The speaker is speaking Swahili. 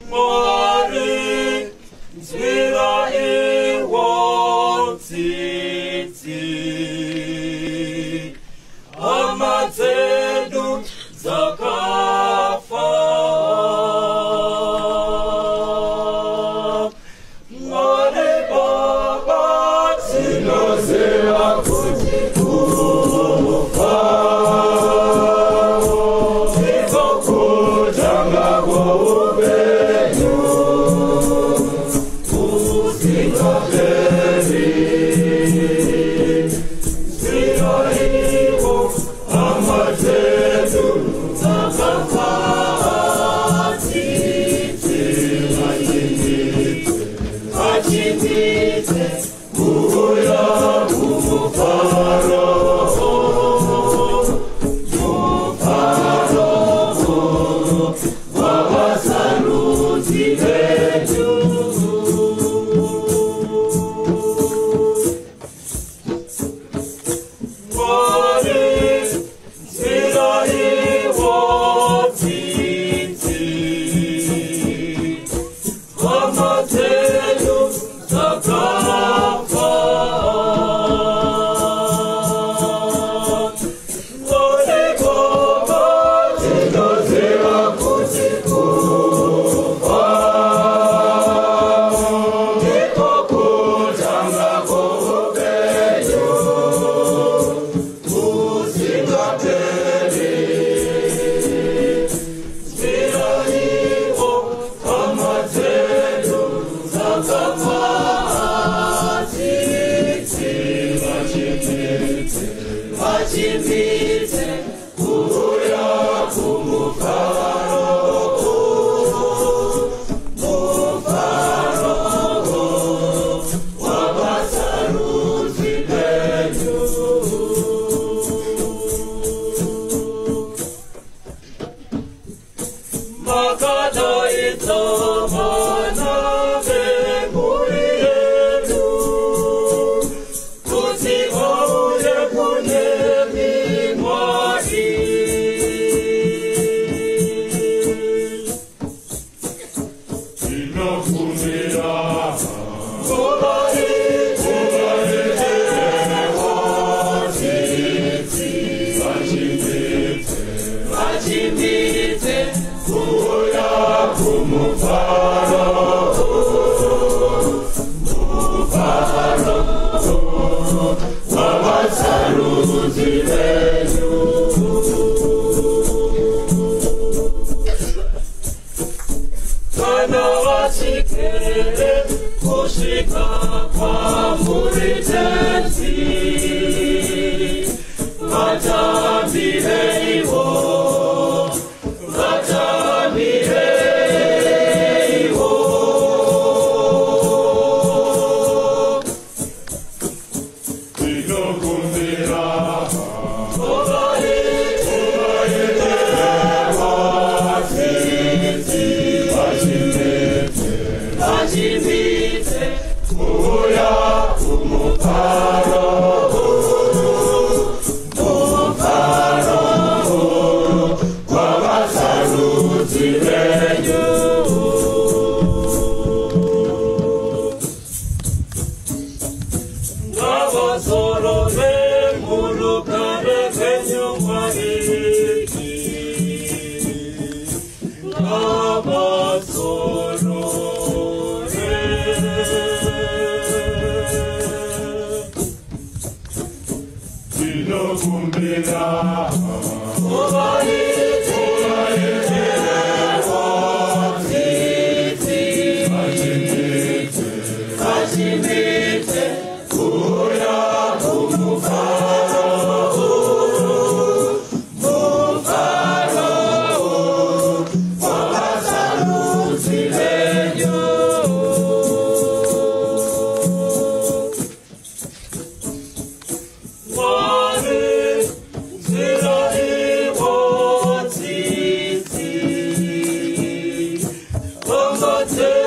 Mare, zvira i wontsitsi, amadzedu zakafa. Mare Baba, tinozera kuti kufa, tikokutanga kwoupenyu, usingaperi. Zvira iwo amadzedu zakafa, titi vachindite kuuya kumufaro, mufaro wavasarudzi vedu. Mwari, nzira iwo tsitsi, amadzedu zakafa. Mwari Baba, tinozera kuti kufa, ndiko kutanga kwoupenyu, usingaperi. Zvira iwo amadzedu zakafa, titi vachindite kuuya kumufaro, mufaro wavasarudzi vedu. Makadaidza vana vemhuri yedu kuti vauye kunemi, Mwari. Tinokumbira vachindite kuuya kumufaro, mufaro wavasarudzi vedu. Kana vasikere kusvika kwamuri tenzi, vatambireiwo, vatambireiwo. Tinokumbira vachindite kuuya kumufaro, mufaro wavasarudzi vedu. Ngavazorore mulugare kwenyu Mwari, tinokumbira vachindite kuuya kumufaro, mufaro wavasarudzi vedu. Mwari, nzira iwo tsitsi, amadzedu